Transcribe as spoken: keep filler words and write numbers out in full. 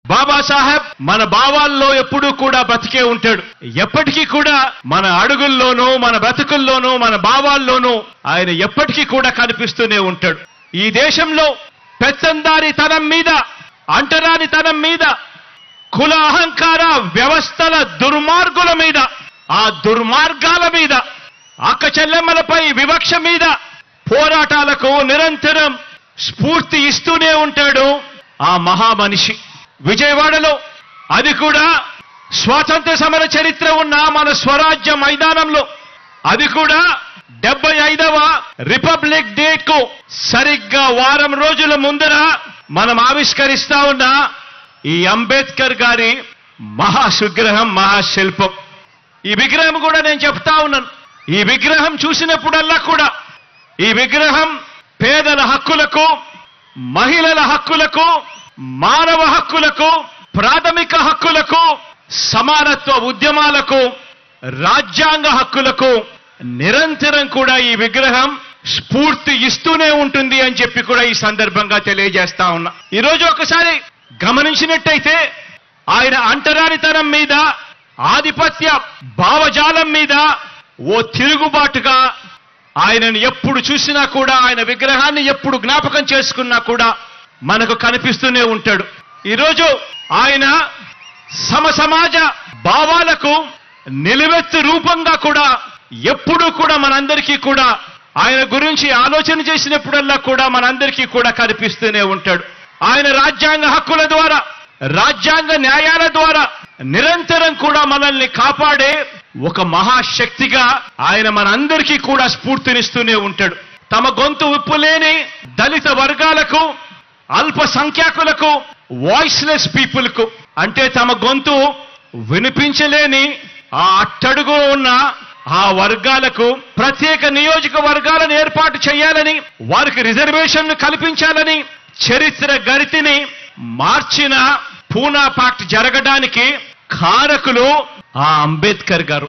బాబాసాహెబ్ మన భావాల్లో ఎప్పుడూ కూడా బతికే ఉంటాడు. ఎప్పటికీ కూడా మన అడుగుల్లోనూ మన బ్రతుకుల్లోనూ మన భావాల్లోనూ ఆయన ఎప్పటికీ కూడా కనిపిస్తూనే ఉంటాడు. ఈ దేశంలో పెత్తందారితనం మీద, అంటరానితనం మీద, కుల అహంకార వ్యవస్థల దుర్మార్గుల మీద, ఆ దుర్మార్గాల మీద, అక్క చెల్లెమ్మలపై వివక్ష మీద పోరాటాలకు నిరంతరం స్ఫూర్తి ఇస్తూనే ఉంటాడు ఆ మహామనిషి. విజయవాడలో, అది కూడా స్వాతంత్ర సమర చరిత్ర ఉన్న మన స్వరాజ్య మైదానంలో, అది కూడా డెబ్బై ఐదవ రిపబ్లిక్ డే కు సరిగ్గా వారం రోజుల ముందర మనం ఆవిష్కరిస్తా ఉన్న ఈ అంబేద్కర్ గారి మహాసుగ్రహం, మహాశిల్పం. ఈ విగ్రహం కూడా నేను చెప్తా ఉన్నాను, ఈ విగ్రహం చూసినప్పుడల్లా కూడా ఈ విగ్రహం పేదల హక్కులకు, మహిళల హక్కులకు, మానవ హక్కులకు, ప్రాథమిక హక్కులకు, సమానత్వ ఉద్యమాలకు, రాజ్యాంగ హక్కులకు నిరంతరం కూడా ఈ విగ్రహం స్ఫూర్తి ఇస్తూనే ఉంటుంది అని చెప్పి కూడా ఈ సందర్భంగా తెలియజేస్తా ఉన్నా. ఈరోజు ఒకసారి గమనించినట్టయితే ఆయన అంటరానితనం మీద, ఆధిపత్య భావజాలం మీద ఓ తిరుగుబాటుగా ఆయనను ఎప్పుడు చూసినా కూడా, ఆయన విగ్రహాన్ని ఎప్పుడు జ్ఞాపకం చేసుకున్నా కూడా మనకు కనిపిస్తూనే ఉంటాడు. ఈరోజు ఆయన సమ సమాజ భావాలకు నిలువెత్తు రూపంగా కూడా ఎప్పుడూ కూడా మనందరికీ కూడా ఆయన గురించి ఆలోచన చేసినప్పుడల్లా కూడా మనందరికీ కూడా కనిపిస్తూనే ఉంటాడు. ఆయన రాజ్యాంగ హక్కుల ద్వారా, రాజ్యాంగ న్యాయాల ద్వారా నిరంతరం కూడా మనల్ని కాపాడే ఒక మహాశక్తిగా ఆయన మనందరికీ కూడా స్ఫూర్తినిస్తూనే ఉంటాడు. తమ గొంతు విప్పులేని దళిత వర్గాలకు, అల్ప సంఖ్యాకులకు, వాయిస్లెస్ పీపుల్ కు, అంటే తమ గొంతు వినిపించలేని ఆ అట్టడుగు ఉన్న ఆ వర్గాలకు ప్రత్యేక నియోజకవర్గాలను ఏర్పాటు చేయాలని, వారికి రిజర్వేషన్లు కల్పించాలని చరిత్ర గరితిని మార్చిన పూనా పాక్ట్ జరగడానికి కారకులు ఆ అంబేద్కర్ గారు.